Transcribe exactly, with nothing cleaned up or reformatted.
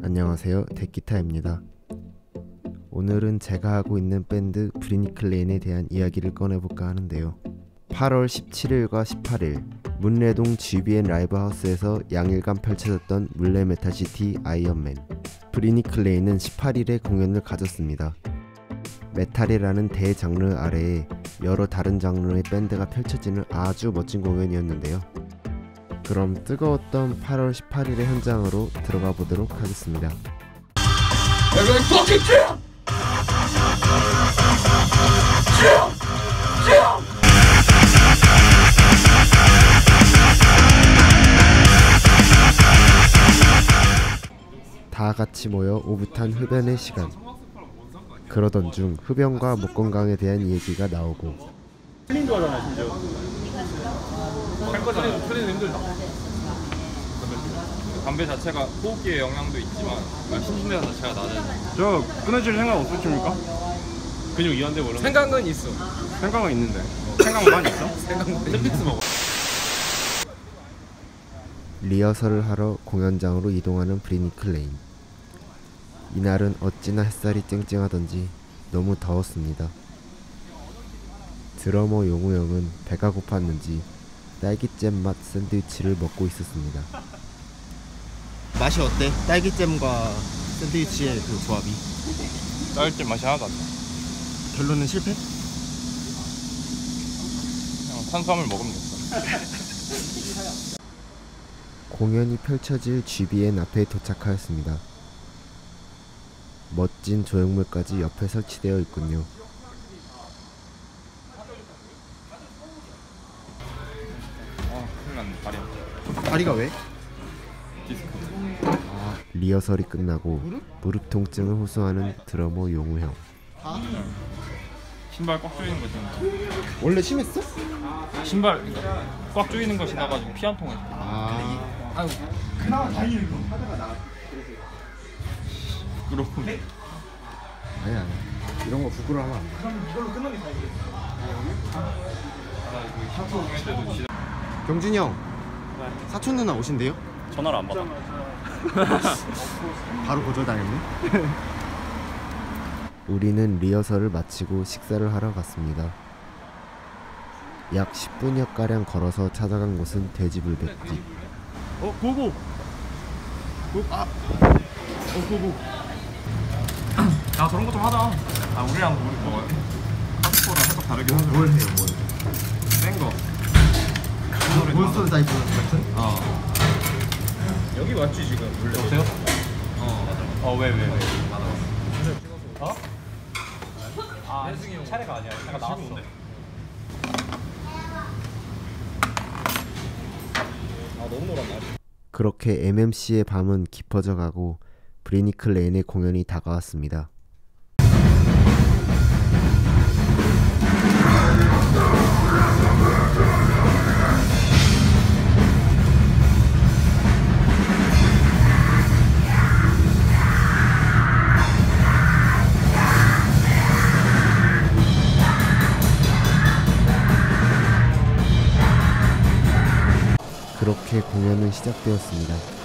안녕하세요, 데키타입니다. 오늘은 제가 하고 있는 밴드 브리니클레인에 대한 이야기를 꺼내볼까 하는데요. 팔월 십칠일과 십팔일 문래동 지비엔 라이브하우스에서 양일간 펼쳐졌던 물레 메탈시티 아이언맨, 브리니클레인은 십팔일에 공연을 가졌습니다. 메탈이라는 대장르 아래에 여러 다른 장르의 밴드가 펼쳐지는 아주 멋진 공연이었는데요. 그럼 뜨거웠던 팔월 십팔일의 현장으로 들어가 보도록 하겠습니다. 다 같이 모여 오붓한 흡연의 시간. 그러던 중 흡연과 목 건강에 대한 얘기가 나오고, 클린 좋아하잖아 심지어. 할 거잖아. 클린 힘들다. 담배 자체가 호흡기에 영향도 있지만 심신대 자체가 낮은. 저 끊어질 생각 없으십니까? 근육 이완돼 버려. 생각은 있어. 생각은 있는데. 생각만 있어? 생각은 넷플릭스 먹어. 리허설을 하러 공연장으로 이동하는 브리니클레인. 이날은 어찌나 햇살이 쨍쨍하던지 너무 더웠습니다. 드러머 용우형은 배가 고팠는지 딸기잼 맛 샌드위치를 먹고 있었습니다. 맛이 어때? 딸기잼과 샌드위치의 그 조합이? 딸기 맛이 하나도 안 나. 결론은 실패? 그냥 탄수화물 먹으면 됐어. 공연이 펼쳐질 지비엔 앞에 도착하였습니다. 멋진 조형물까지 옆에 설치되어 있군요. 아, 큰일 났네. 다리 아파. 다리가 왜? 디스크. 아, 리허설이 끝나고 무릎 통증을 호소하는 드러머 용우형. 아? 신발 꽉 조이는 거 지금. 원래 심했어? 신발 꽉 조이는 거 지나가지고 피 한 통에. 아... 아유. 그나마 다행이네. 부끄러워. 아니야 아니야 이런 거 부끄러워하면 안 돼. 그럼 이걸로 끝나는 게 다행이겠어. 아, 이거 샤프 공연 때도 진짜. 경준이 형, 네. 사촌 누나 오신대요? 전화를 안 받아. 바로 거절당했네. 우리는 리허설을 마치고 식사를 하러 갔습니다. 약 십 분여가량 걸어서 찾아간 곳은 돼지불백집. 어, 고고. 고, 아. 어, 고고. 야, 저런 거 좀 하자. 아, 우리랑 우리 뭐 핫스코랑 살짝 다르긴 하죠. 뭘 해요 뭘? 센 거. 몬스터 타이프 같은? 어. 여기 맞지 지금? 물레. 여보세요? 어, 맞아. 어, 왜, 왜, 왜? 맞아. 어? 아, 차례가 아니야. 내가 나왔어. 아, 너무 놀았나? 그렇게 엠엠씨의 밤은 깊어져 가고 브리니클레인의 공연이 다가왔습니다. 그렇게 공연은 시작되었습니다.